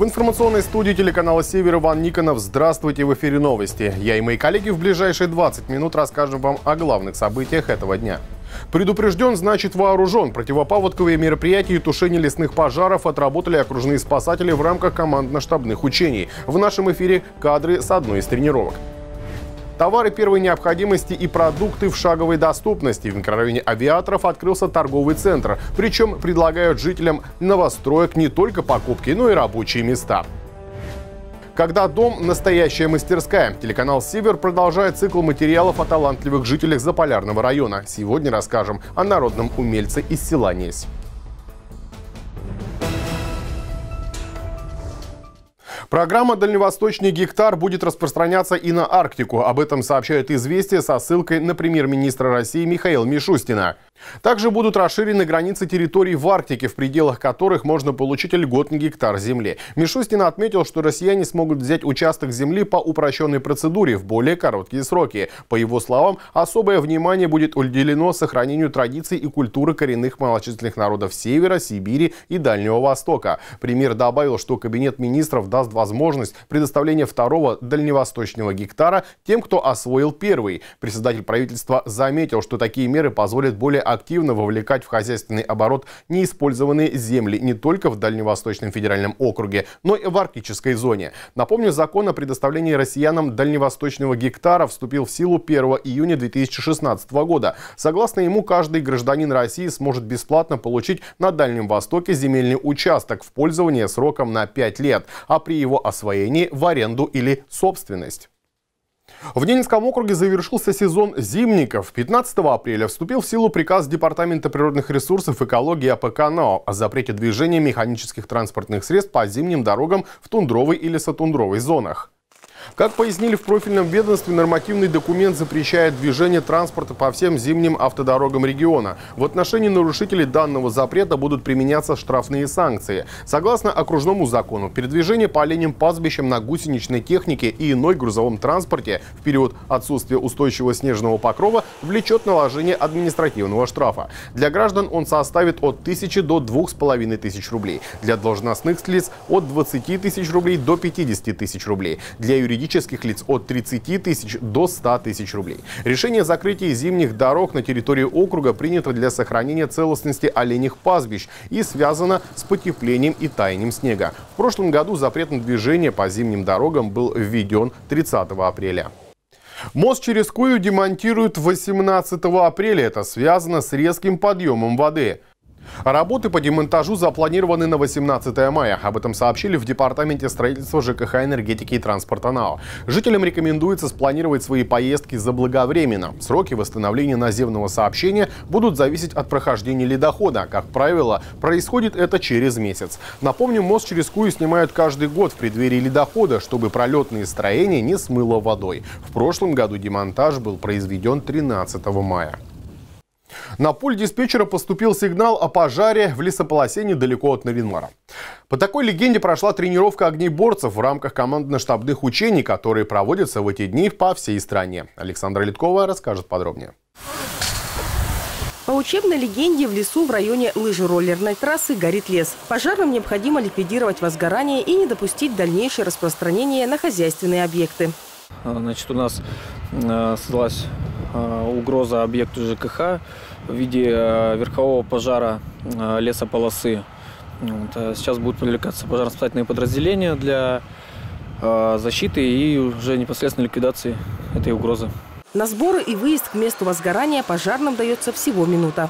В информационной студии телеканала «Север» Иван Никонов. Здравствуйте, в эфире новости. Я и мои коллеги в ближайшие 20 минут расскажем вам о главных событиях этого дня. Предупрежден, значит вооружен. Противопаводковые мероприятия и тушение лесных пожаров отработали окружные спасатели в рамках командно-штабных учений. В нашем эфире кадры с одной из тренировок. Товары первой необходимости и продукты в шаговой доступности. В микрорайоне Авиаторов открылся торговый центр. Причем предлагают жителям новостроек не только покупки, но и рабочие места. Когда дом – настоящая мастерская. Телеканал «Север» продолжает цикл материалов о талантливых жителях Заполярного района. Сегодня расскажем о народном умельце из села Несь. Программа «Дальневосточный гектар» будет распространяться и на Арктику. Об этом сообщает «Известия» со ссылкой на премьер-министра России Михаила Мишустина. Также будут расширены границы территорий в Арктике, в пределах которых можно получить льготный гектар земли. Мишустин отметил, что россияне смогут взять участок земли по упрощенной процедуре в более короткие сроки. По его словам, особое внимание будет уделено сохранению традиций и культуры коренных малочисленных народов Севера, Сибири и Дальнего Востока. Премьер добавил, что Кабинет министров даст возможность предоставления второго дальневосточного гектара тем, кто освоил первый. Председатель правительства заметил, что такие меры позволят более активно вовлекать в хозяйственный оборот неиспользованные земли не только в Дальневосточном федеральном округе, но и в арктической зоне. Напомню, закон о предоставлении россиянам дальневосточного гектара вступил в силу 1 июня 2016 года. Согласно ему, каждый гражданин России сможет бесплатно получить на Дальнем Востоке земельный участок в пользование сроком на 5 лет, а при его освоении в аренду или собственность. В Ненецком округе завершился сезон зимников. 15 апреля вступил в силу приказ Департамента природных ресурсов, экологии АПК НАО о запрете движения механических транспортных средств по зимним дорогам в тундровой и лесотундровой зонах. Как пояснили в профильном ведомстве, нормативный документ запрещает движение транспорта по всем зимним автодорогам региона. В отношении нарушителей данного запрета будут применяться штрафные санкции. Согласно окружному закону, передвижение по оленям пастбищам на гусеничной технике и иной грузовом транспорте в период отсутствия устойчивого снежного покрова влечет наложение административного штрафа. Для граждан он составит от 1000 до 2500 рублей. Для должностных лиц от 20 тысяч рублей до 50 тысяч рублей. Для юридических лиц от 30 тысяч до 100 тысяч рублей. Решение о закрытии зимних дорог на территории округа принято для сохранения целостности оленьих пастбищ и связано с потеплением и таянием снега. В прошлом году запрет на движение по зимним дорогам был введен 30 апреля. Мост через Кую демонтируют 18 апреля. Это связано с резким подъемом воды. Работы по демонтажу запланированы на 18 мая. Об этом сообщили в Департаменте строительства, ЖКХ, энергетики и транспорта НАО. Жителям рекомендуется спланировать свои поездки заблаговременно. Сроки восстановления наземного сообщения будут зависеть от прохождения ледохода. Как правило, происходит это через месяц. Напомню, мост через Кую снимают каждый год в преддверии ледохода, чтобы пролетные строения не смыло водой. В прошлом году демонтаж был произведен 13 мая. На пульт диспетчера поступил сигнал о пожаре в лесополосе недалеко от Наринмара. По такой легенде прошла тренировка огнеборцев в рамках командно-штабных учений, которые проводятся в эти дни по всей стране. Александра Литкова расскажет подробнее. По учебной легенде, в лесу в районе лыжероллерной трассы горит лес. Пожарным необходимо ликвидировать возгорание и не допустить дальнейшее распространение на хозяйственные объекты. Значит, у нас создалась угроза объекту ЖКХ в виде верхового пожара лесополосы. Сейчас будут привлекаться пожарно-спасательные подразделения для защиты и уже непосредственно ликвидации этой угрозы. На сборы и выезд к месту возгорания пожарным дается всего минута.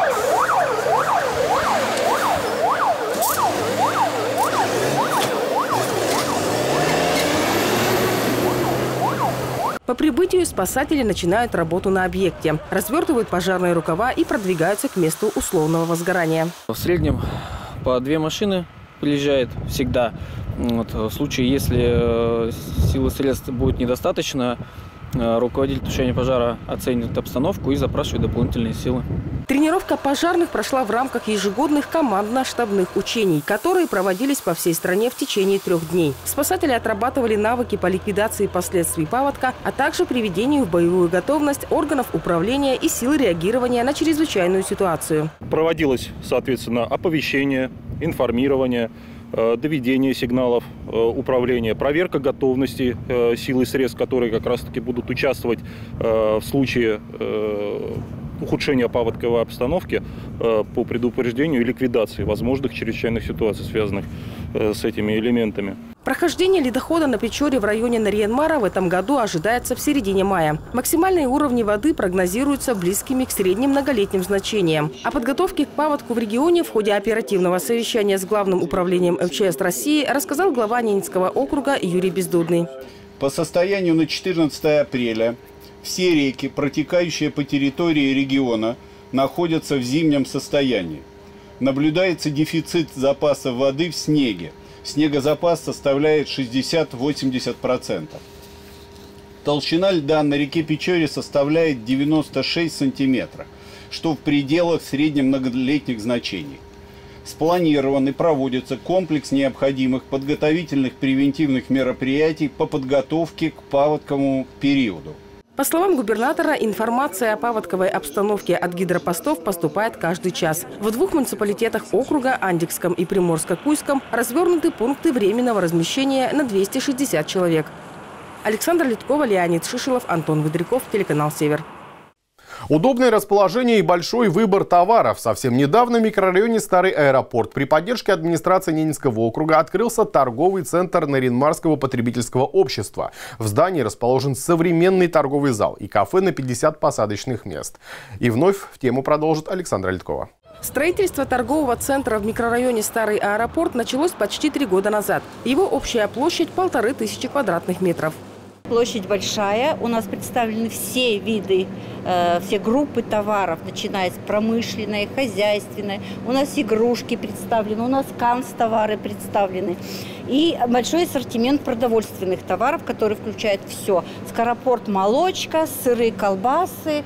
По прибытию спасатели начинают работу на объекте, развертывают пожарные рукава и продвигаются к месту условного возгорания. В среднем по 2 машины приезжает всегда. В случае, если силы средств будет недостаточно, руководитель тушения пожара оценит обстановку и запрашивает дополнительные силы. Тренировка пожарных прошла в рамках ежегодных командно-штабных учений, которые проводились по всей стране в течение 3 дней. Спасатели отрабатывали навыки по ликвидации последствий паводка, а также приведению в боевую готовность органов управления и сил реагирования на чрезвычайную ситуацию. Проводилось, соответственно, оповещение, информирование, доведение сигналов управления, проверка готовности сил и средств, которые как раз-таки будут участвовать в случае ухудшения паводковой обстановки по предупреждению и ликвидации возможных чрезвычайных ситуаций, связанных с этими элементами. Прохождение ледохода на Печоре в районе Нарьян-Мара в этом году ожидается в середине мая. Максимальные уровни воды прогнозируются близкими к средним многолетним значениям. О подготовке к паводку в регионе в ходе оперативного совещания с Главным управлением МЧС России рассказал глава Ненецкого округа Юрий Бездудный. По состоянию на 14 апреля все реки, протекающие по территории региона, находятся в зимнем состоянии. Наблюдается дефицит запасов воды в снеге. Снегозапас составляет 60-80%. Толщина льда на реке Печоре составляет 96 сантиметров, что в пределах среднемноголетних значений. Спланирован и проводится комплекс необходимых подготовительных превентивных мероприятий по подготовке к паводковому периоду. По словам губернатора, информация о паводковой обстановке от гидропостов поступает каждый час. В 2 муниципалитетах округа, Андикском и Приморско-Куйском, развернуты пункты временного размещения на 260 человек. Александра Литкова, Леонид Шишелов, Антон Выдряков, телеканал «Север». Удобное расположение и большой выбор товаров. Совсем недавно в микрорайоне Старый аэропорт при поддержке администрации Ненецкого округа открылся торговый центр Нарьян-Марского потребительского общества. В здании расположен современный торговый зал и кафе на 50 посадочных мест. И вновь в тему продолжит Александра Литкова. Строительство торгового центра в микрорайоне Старый аэропорт началось почти 3 года назад. Его общая площадь – 1500 квадратных метров. Площадь большая, у нас представлены все виды, все группы товаров, начиная с промышленной, хозяйственной. У нас игрушки представлены, у нас канцтовары представлены. И большой ассортимент продовольственных товаров, который включает все. Скоропорт, молочка, сыры, колбасы,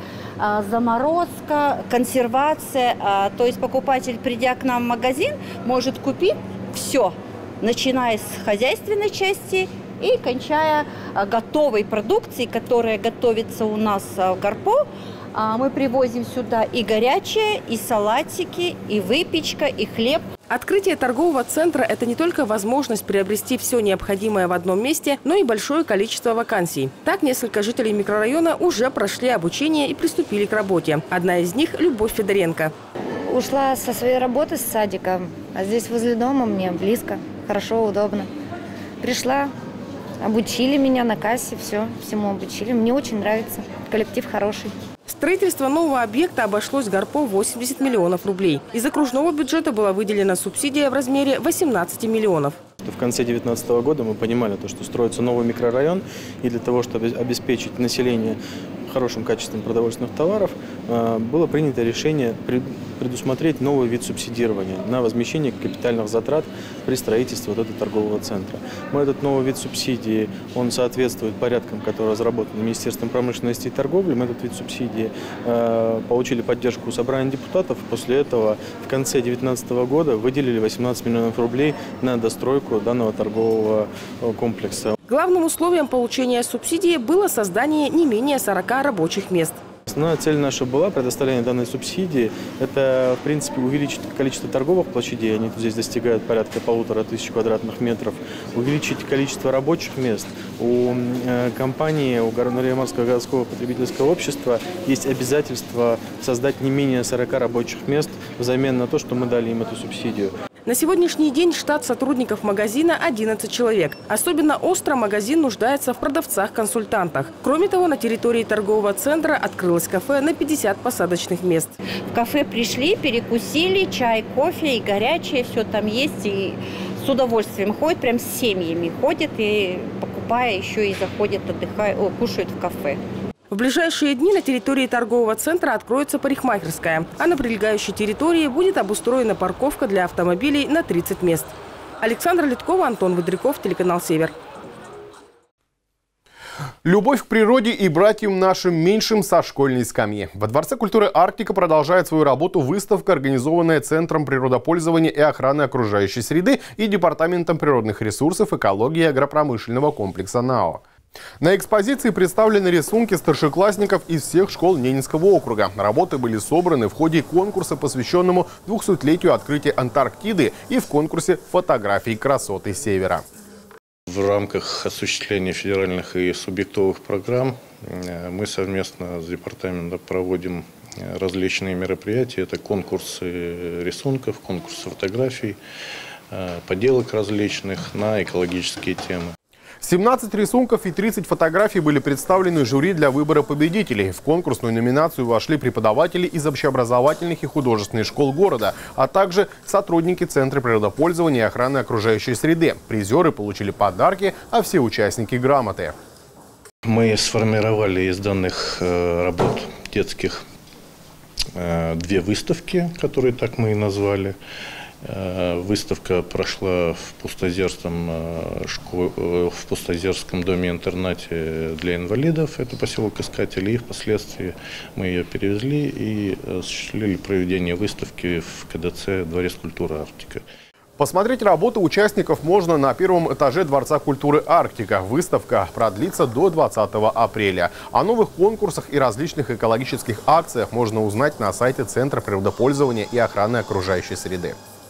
заморозка, консервация. То есть покупатель, придя к нам в магазин, может купить все, начиная с хозяйственной части и кончая готовой продукцией, которая готовится у нас в Гарпо. Мы привозим сюда и горячее, и салатики, и выпечка, и хлеб. Открытие торгового центра – это не только возможность приобрести все необходимое в одном месте, но и большое количество вакансий. Так, несколько жителей микрорайона уже прошли обучение и приступили к работе. Одна из них – Любовь Федоренко. Ушла со своей работы с садика, а здесь возле дома мне близко, хорошо, удобно. Пришла. Обучили меня на кассе, всему обучили. Мне очень нравится, коллектив хороший. Строительство нового объекта обошлось Гарпо в 80 миллионов рублей. Из окружного бюджета была выделена субсидия в размере 18 миллионов. В конце 2019 года мы понимали, что строится новый микрорайон, и для того, чтобы обеспечить население хорошим качеством продовольственных товаров, было принято решение предусмотреть новый вид субсидирования на возмещение капитальных затрат при строительстве вот этого торгового центра. Этот новый вид субсидии, он соответствует порядкам, которые разработаны Министерством промышленности и торговли. Мы этот вид субсидии получили поддержку у собрания депутатов. После этого в конце 2019 года выделили 18 миллионов рублей на достройку данного торгового комплекса. Главным условием получения субсидии было создание не менее 40 рабочих мест. Основная цель наша была предоставление данной субсидии. Это, в принципе, увеличить количество торговых площадей. Они здесь достигают порядка 1500 квадратных метров. Увеличить количество рабочих мест. У компании, у Нарьян-Марского городского потребительского общества есть обязательство создать не менее 40 рабочих мест взамен на то, что мы дали им эту субсидию. На сегодняшний день штат сотрудников магазина 11 человек. Особенно остро магазин нуждается в продавцах-консультантах. Кроме того, на территории торгового центра открылось кафе на 50 посадочных мест. В кафе пришли, перекусили, чай, кофе и горячее, все там есть. И с удовольствием ходят, прям с семьями ходят и, покупая, еще и заходят, отдыхают, кушают в кафе. В ближайшие дни на территории торгового центра откроется парикмахерская, а на прилегающей территории будет обустроена парковка для автомобилей на 30 мест. Александра Литкова, Антон Выдряков, телеканал «Север». Любовь к природе и братьям нашим меньшим со школьной скамьи. Во Дворце культуры «Арктика» продолжает свою работу выставка, организованная Центром природопользования и охраны окружающей среды и Департаментом природных ресурсов, экологии и агропромышленного комплекса НАО. На экспозиции представлены рисунки старшеклассников из всех школ Ненецкого округа. Работы были собраны в ходе конкурса, посвященному 200-летию открытия Антарктиды, и в конкурсе фотографий красоты Севера. В рамках осуществления федеральных и субъектовых программ мы совместно с департаментом проводим различные мероприятия. Это конкурсы рисунков, конкурсы фотографий, поделок различных на экологические темы. 17 рисунков и 30 фотографий были представлены жюри для выбора победителей. В конкурсную номинацию вошли преподаватели из общеобразовательных и художественных школ города, а также сотрудники Центра природопользования и охраны окружающей среды. Призеры получили подарки, а все участники – грамоты. Мы сформировали из данных работ детских 2 выставки, которые так мы и назвали. Выставка прошла в Пустозерском доме-интернате для инвалидов, это поселок Искатели, и впоследствии мы ее перевезли и осуществили проведение выставки в КДЦ «Дворец культуры Арктика». Посмотреть работы участников можно на 1-м этаже Дворца культуры «Арктика». Выставка продлится до 20 апреля. О новых конкурсах и различных экологических акциях можно узнать на сайте Центра природопользования и охраны окружающей среды.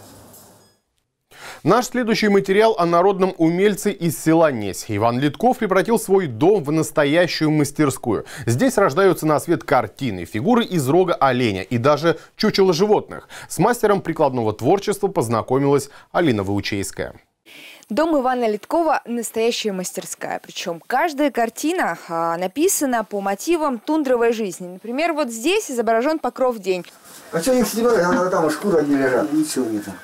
Наш следующий материал о народном умельце из села Несь. Иван Литков превратил свой дом в настоящую мастерскую. Здесь рождаются на свет картины, фигуры из рога оленя и даже чучело животных. С мастером прикладного творчества познакомилась Алина Выучейская. Дом Ивана Литкова – настоящая мастерская. Причем каждая картина написана по мотивам тундровой жизни. Например, вот здесь изображен покров день. А что их снимают? Там шкура не лежат. Ничего не там.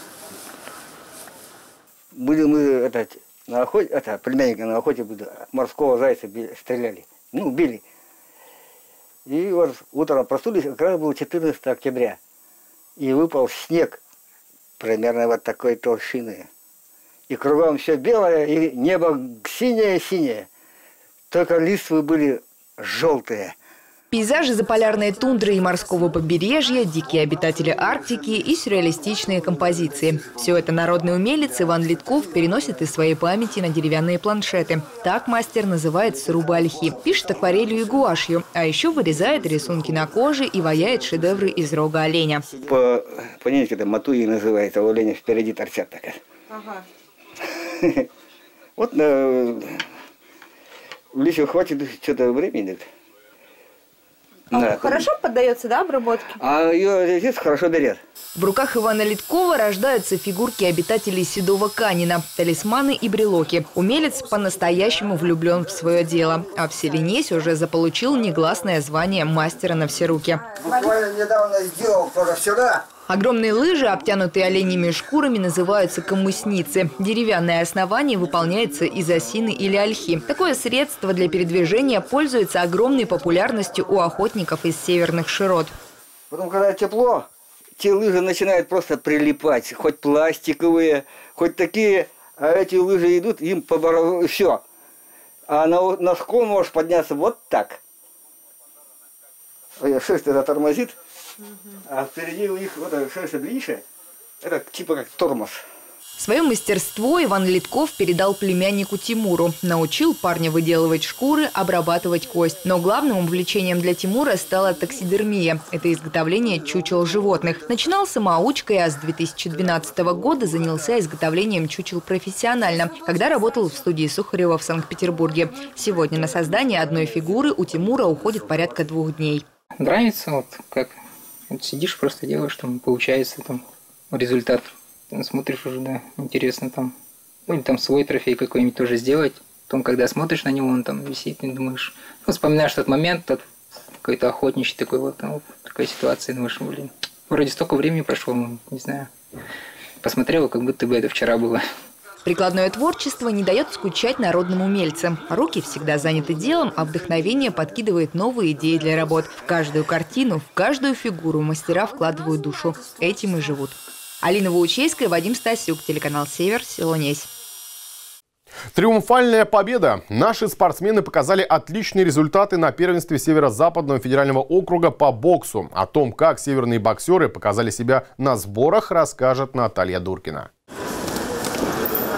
Были мы на охоте, племянника на охоте морского зайца стреляли. Ну, били. И вот утром проснулись, как раз было 14 октября. И выпал снег, примерно вот такой толщины. И кругом все белое, и небо синее-синее. Только листвы были желтые. Пейзажи заполярной тундры и морского побережья, дикие обитатели Арктики и сюрреалистичные композиции. Все это народный умелец Иван Литков переносит из своей памяти на деревянные планшеты. Так мастер называет срубы ольхи. Пишет акварелью и гуашью, а еще вырезает рисунки на коже и ваяет шедевры из рога оленя. По немецки это матуи называется, у оленя впереди торчат так. Ага. Вот еще хватит что-то времени. Да. Хорошо поддается, да, обработке? А ее здесь хорошо берет. В руках Ивана Литкова рождаются фигурки обитателей Седого Канина, талисманы и брелоки. Умелец по-настоящему влюблен в свое дело. А в селе Несь уже заполучил негласное звание мастера на все руки. Буквально недавно сделал, вчера. Огромные лыжи, обтянутые оленьими шкурами, называются камысницы. Деревянное основание выполняется из осины или ольхи. Такое средство для передвижения пользуется огромной популярностью у охотников из северных широт. Потом, когда тепло, те лыжи начинают просто прилипать. Хоть пластиковые, хоть такие, а эти лыжи идут, им по все. А на склон можешь подняться вот так. Шерсть это тормозит. А впереди у них вот шерсть длиннее, это типа как тормоз. Свое мастерство Иван Литков передал племяннику Тимуру. Научил парня выделывать шкуры, обрабатывать кость. Но главным увлечением для Тимура стала таксидермия. Это изготовление чучел животных. Начинал самоучкой, а с 2012 года занялся изготовлением чучел профессионально, когда работал в студии Сухарева в Санкт-Петербурге. Сегодня на создание одной фигуры у Тимура уходит порядка 2 дней. Нравится, вот как вот сидишь, просто делаешь, там получается там результат. Смотришь уже, да, интересно там. Ну, или там свой трофей какой-нибудь тоже сделать. Потом, когда смотришь на него, он там висит, и думаешь, ну, вспоминаешь тот момент, тот какой-то охотничий такой вот, там, вот такая ситуация, думаешь, блин, вроде столько времени прошло, не знаю, посмотрел, как будто бы это вчера было. Прикладное творчество не дает скучать народным умельцам. Руки всегда заняты делом, а вдохновение подкидывает новые идеи для работ. В каждую картину, в каждую фигуру мастера вкладывают душу. Этим и живут. Алина Выучейская, Вадим Стасюк, телеканал «Север», село Несь. Триумфальная победа! Наши спортсмены показали отличные результаты на первенстве Северо-Западного федерального округа по боксу. О том, как северные боксеры показали себя на сборах, расскажет Наталья Дуркина.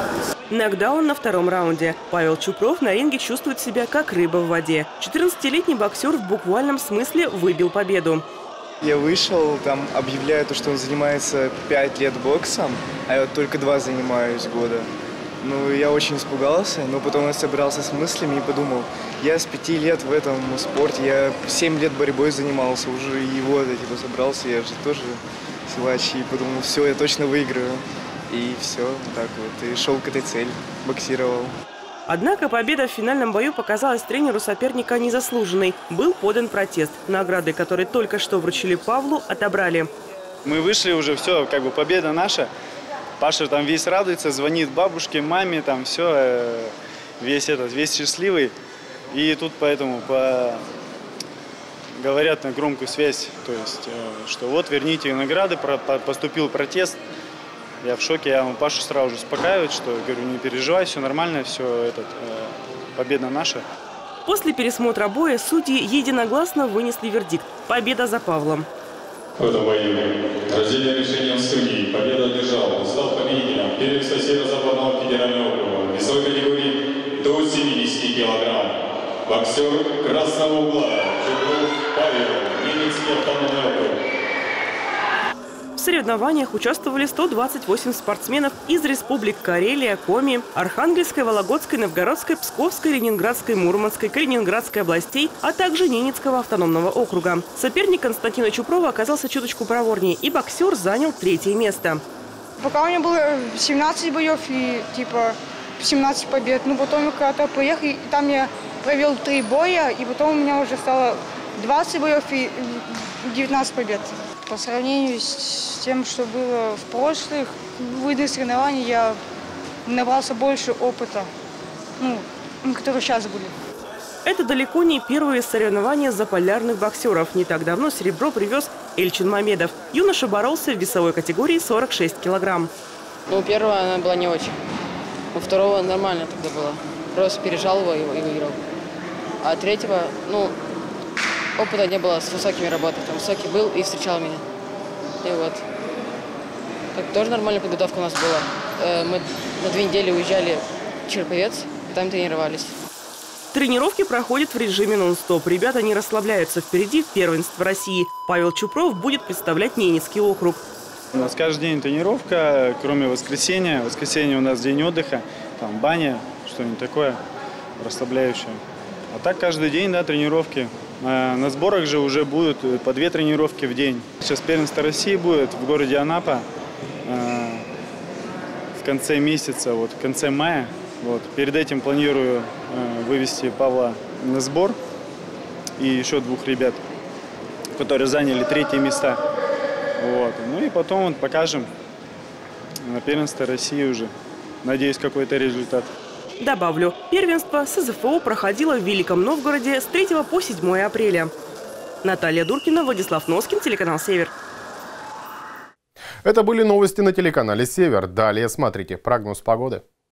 Нокдаун на втором раунде. Павел Чупров на ринге чувствует себя как рыба в воде. 14-летний боксер в буквальном смысле выбил победу. Я вышел, там объявляют, что он занимается 5 лет боксом, а я вот только 2 занимаюсь года. Ну, я очень испугался, но потом я собрался с мыслями и подумал, я с 5 лет в этом спорте, я 7 лет борьбой занимался уже, и вот я типа собрался, я же тоже силач, и подумал, все, я точно выиграю. И все, так вот, и шел к этой цели, боксировал. Однако победа в финальном бою показалась тренеру соперника незаслуженной. Был подан протест. Награды, которые только что вручили Павлу, отобрали. Мы вышли уже, все, как бы победа наша. Паша там весь радуется, звонит бабушке, маме, там все, весь счастливый. И тут поэтому говорят на громкую связь, то есть, что вот верните награды, поступил протест. Я в шоке, я Пашу сразу же успокаиваю, что говорю, не переживай, все нормально, все, победа наша. После пересмотра боя судьи единогласно вынесли вердикт. Победа за Павлом. В этом бою раздельным решением судей победу одержал, стал победителем первенства Северо-Западного федерального округа весовой категории до 70 килограмм. Боксер красного угла Чупров Павел, Ненецкий автономный округ. В соревнованиях участвовали 128 спортсменов из республик Карелия, Коми, Архангельской, Вологодской, Новгородской, Псковской, Ленинградской, Мурманской, Калининградской областей, а также Ненецкого автономного округа. Соперник Константина Чупрова оказался чуточку проворнее, и боксер занял 3-е место. Пока у меня было 17 боев и типа 17 побед, но потом я когда-то поехал, и там я провел 3 боя, и потом у меня уже стало 20 боев и 19 побед. По сравнению с тем, что было в прошлых видах соревнований, я набрался больше опыта, которые сейчас были. Это далеко не первые соревнования заполярных боксеров. Не так давно серебро привез Эльчин Мамедов. Юноша боролся в весовой категории 46 килограмм. Первого она была не очень. У второго нормально тогда было. Просто пережал его и выиграл. А третьего, опыта не было с высокими работами. Там высокий был и встречал меня. И вот. Так тоже нормальная подготовка у нас была. Мы на 2 недели уезжали в Череповец, и там тренировались. Тренировки проходят в режиме нон-стоп. Ребята не расслабляются. Впереди первенство России. Павел Чупров будет представлять Ненецкий округ. У нас каждый день тренировка, кроме воскресенья. Воскресенье у нас день отдыха, там баня, что-нибудь такое расслабляющее. А так каждый день, тренировки. На сборах же уже будут по 2 тренировки в день. Сейчас первенство России будет в городе Анапа в конце месяца, в конце мая. Перед этим планирую вывести Павла на сбор и еще 2 ребят, которые заняли 3-е места. И потом покажем на первенство России уже. Надеюсь, какой-то результат. Добавлю, первенство СЗФО проходило в Великом Новгороде с 3 по 7 апреля. Наталья Дуркина, Владислав Носкин, телеканал «Север». Это были новости на телеканале «Север». Далее смотрите прогноз погоды.